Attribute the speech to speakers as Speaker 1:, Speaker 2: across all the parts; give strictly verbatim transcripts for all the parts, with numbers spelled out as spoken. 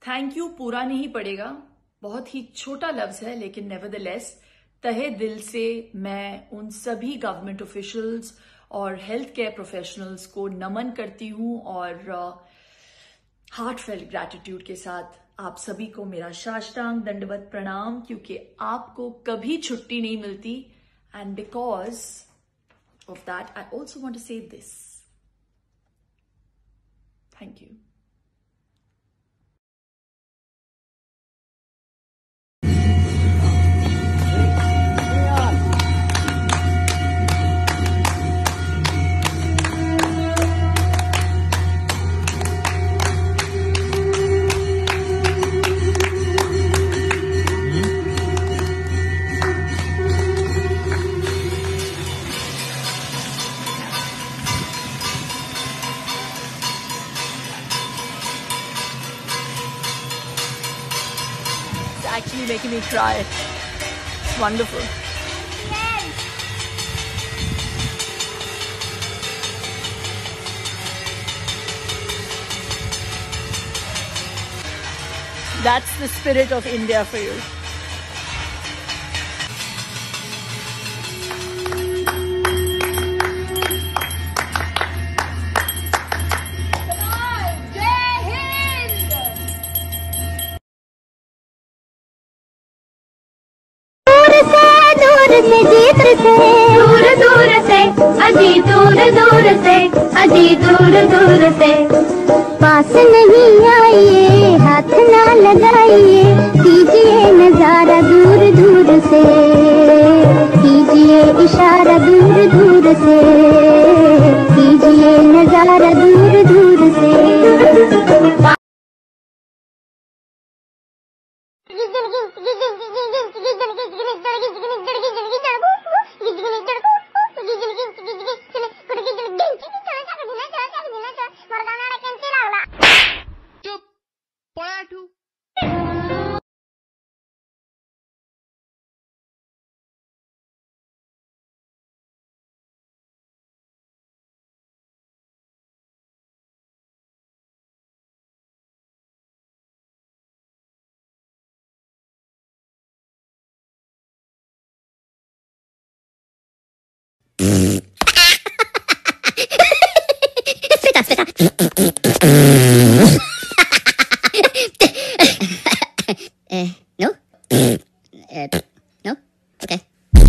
Speaker 1: Thank you पूरा नहीं पड़ेगा, बहुत ही छोटा लफ्ज है, लेकिन नेवरदलेस तहे दिल से मैं उन सभी गवर्नमेंट ऑफिशियल्स और हेल्थ केयर प्रोफेशनल्स को नमन करती हूं और हार्टफेल्ट ग्रैटिट्यूड के साथ आप सभी को मेरा साष्टांग दंडवत प्रणाम, क्योंकि आपको कभी छुट्टी नहीं मिलती. And because of that I also want to say this. Thank you. Actually making me cry. It's wonderful. Yes. That's the spirit of India for you.
Speaker 2: दूर दूर से अजी दूर दूर से अजी दूर दूर से पास नहीं आइए, हाथ ना लगाइए, कीजिए नजारा दूर दूर से, कीजिए इशारा दूर दूर से, कीजिए नजारा दूर दूर से. Uh, no? Uh, no? Okay.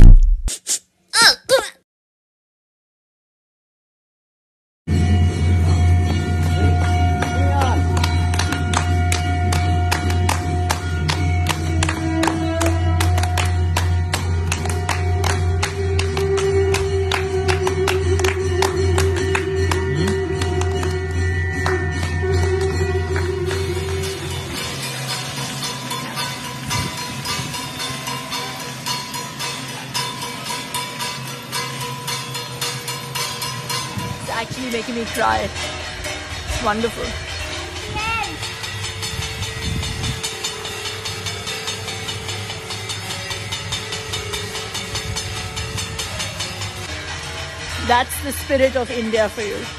Speaker 1: Actually making me cry. It's wonderful.
Speaker 2: Yes.
Speaker 1: That's the spirit of India for you.